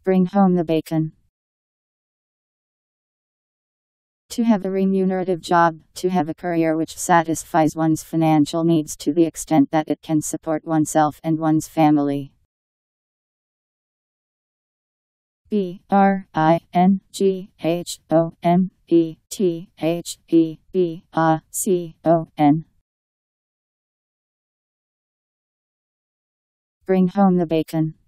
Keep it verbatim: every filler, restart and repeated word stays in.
Bring home the bacon. To have a remunerative job, to have a career which satisfies one's financial needs to the extent that it can support oneself and one's family. B R I N G H O M E T H E B A C O N. Bring home the bacon.